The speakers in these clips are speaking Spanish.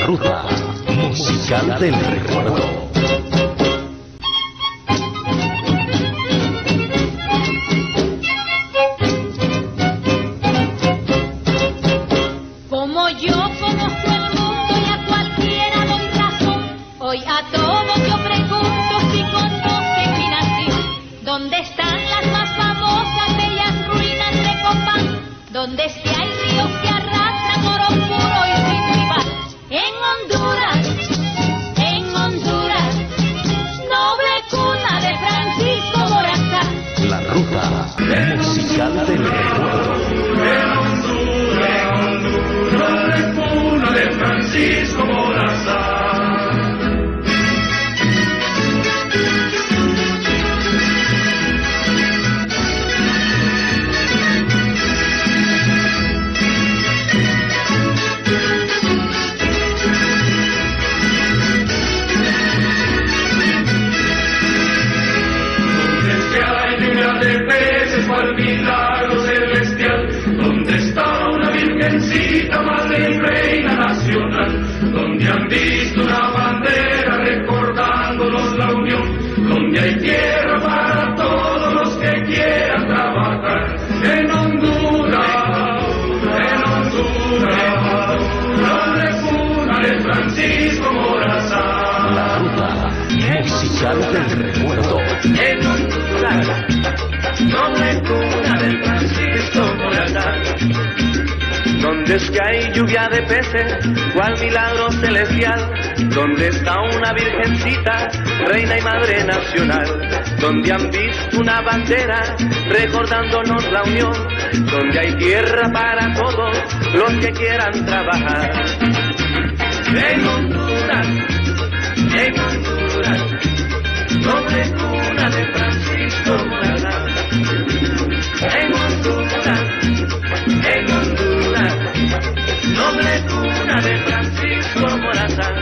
ruta musical del recuerdo. Como yo conozco el mundo y a cualquiera doy razón, hoy a todos yo pregunto si conocen mi nación. ¿Dónde están las más famosas bellas ruinas de Copán? ¿Dónde es que hay ríos que arrastran oro puro y sin rival? En Honduras, noble cuna de Francisco Morazán. La ruta musical del recuerdo. De Francisco Morazán. Donde es que hay lluvia de peces cual milagro celestial, donde está una virgencita, madre y reina nacional, donde han visto una bandera recordándonos la unión, donde hay tierra para todos los que quieran trabajar. En Honduras, noble cuna de Francisco Morazán. La ruta musical del recuerdo. En Honduras, noble cuna de Francisco Morazán. Donde es que hay lluvia de peces, cual milagro celestial, donde está una virgencita, reina y madre nacional, donde han visto una bandera recordándonos la unión, donde hay tierra para todos los que quieran trabajar. En Honduras, noble cuna de Francisco Morazán. En Honduras, noble cuna de Francisco Morazán.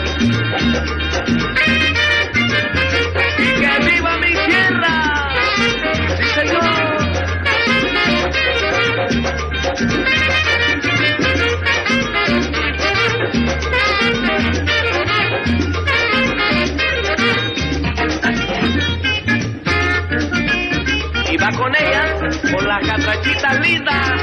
¡Y que viva mi tierra! ¡Sí, señor! Y va con ella, con la catrachita linda,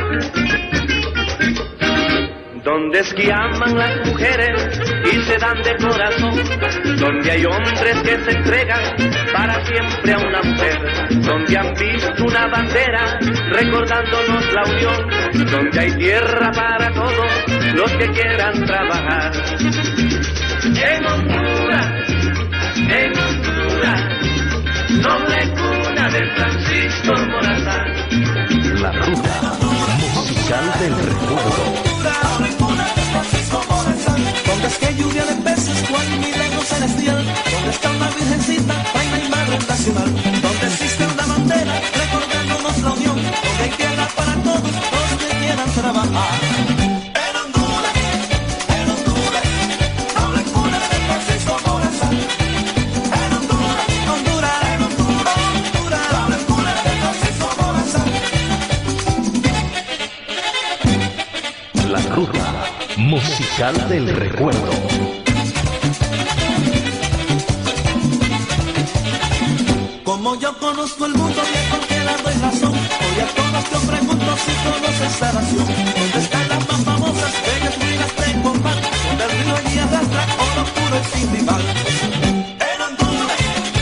donde es que aman las mujeres y se dan de corazón, donde hay hombres que se entregan para siempre a una mujer, donde han visto una bandera recordándonos la unión, donde hay tierra para todos los que quieran trabajar. En Honduras, noble cuna de Francisco Morazán. La ruta musical del recuerdo. Donde es que hay lluvia de peces, cual milagro celestial, donde está una virgencita, reina y madre nacional, donde existe una bandera recordándonos la unión, donde hay tierra para todos los que quieran trabajar. En Honduras, noble cuna de Francisco Morazán. En Honduras, noble cuna de Francisco Morazán. La ruta musical del recuerdo. Como yo conozco el mundo y a cualquiera doy razón, hoy a todos te pregunto si conoces esta nación. ¿Dónde están las más famosas bellas ruinas de Copán? Donde el río allí arrastra oro puro y sin rival. En Honduras,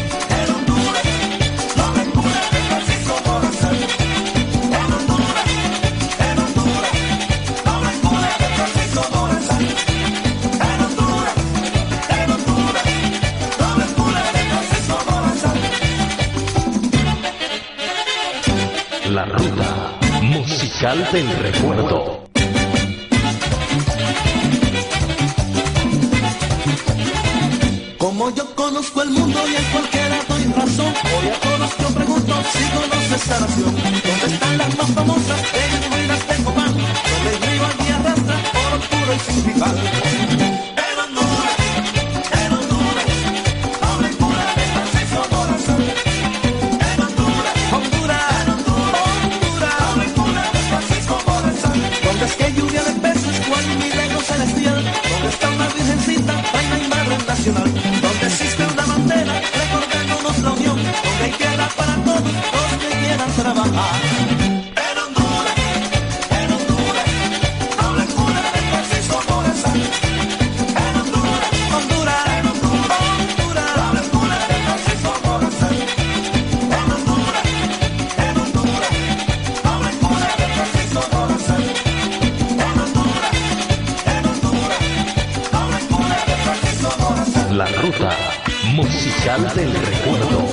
noble cuna de Francisco Morazán. En Honduras, noble cuna de Francisco Morazán. En Honduras, noble cuna de Francisco Morazán. La ruta musical del recuerdo. Como yo conozco el mundo y a cualquiera doy razón, hoy a todos yo pregunto si conoces esta nación. ¿Dónde están las más famosas bellas ruinas de Copán? Donde el río allí arrastra oro puro y sin rival. En Honduras, noble cuna de Francisco Morazán. En Honduras, noble cuna de Francisco Morazán. Donde es que hay lluvia de peces, cual milagro celestial, donde está una virgencita, ruta musical del recuerdo.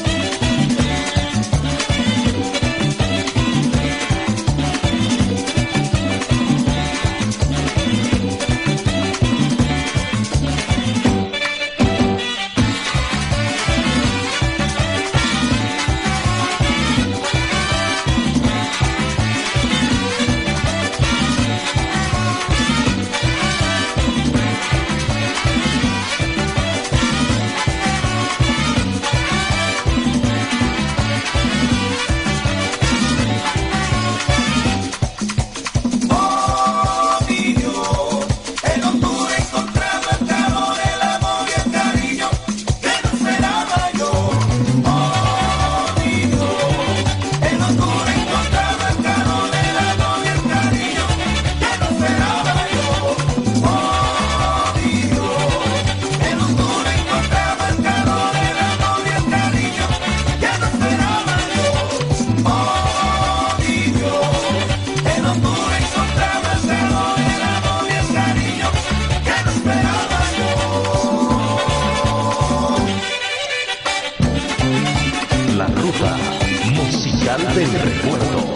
La ruta musical del recuerdo.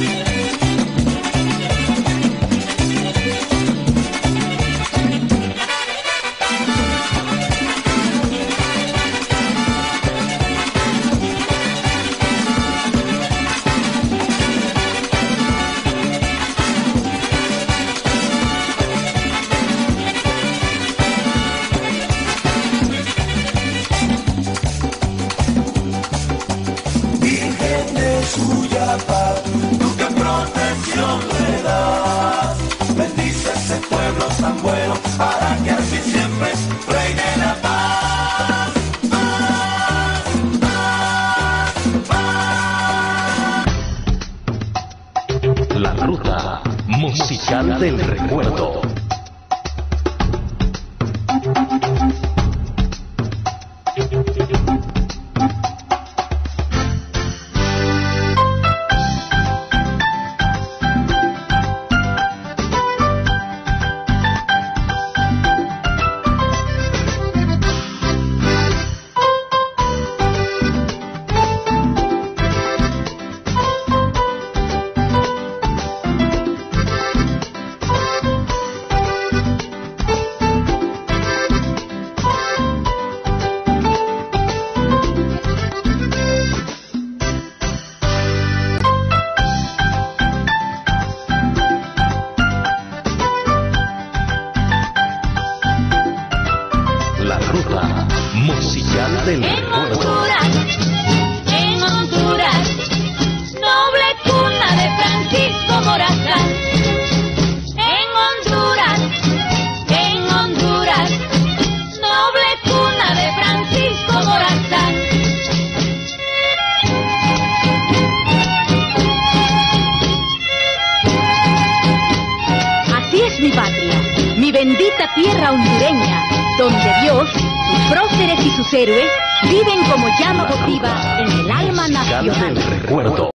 Suyapa, tú qué protección le das, bendice ese pueblo tan bueno, para que así siempre reine la paz, paz, paz, paz. La ruta musical del recuerdo. La ruta musical del recuerdo. En Honduras, noble cuna de Francisco Morazán. En Honduras, noble cuna de Francisco Morazán. Así es mi patria, mi bendita tierra hondureña, donde Dios, sus próceres y sus héroes viven como llama votiva en el alma nacional. Del recuerdo.